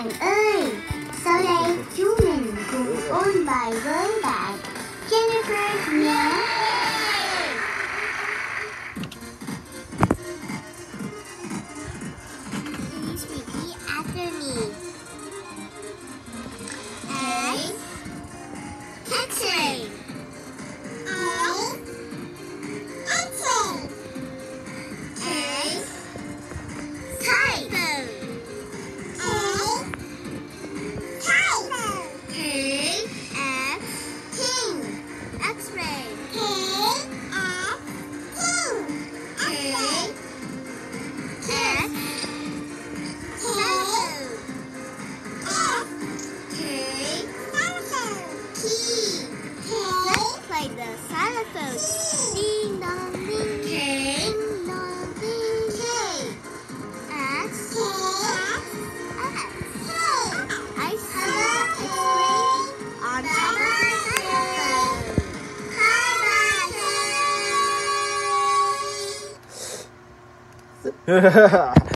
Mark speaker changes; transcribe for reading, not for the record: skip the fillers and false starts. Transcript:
Speaker 1: bạn ơi, sau đây chúng mình cùng ôn bài với bạn Jennifer nhé. Please repeat after me. X-ray. Play the xylophone. Ding dong ding. Ding dong ding. X. I see the X-ray on top of the xylophone.
Speaker 2: Ha ha ha.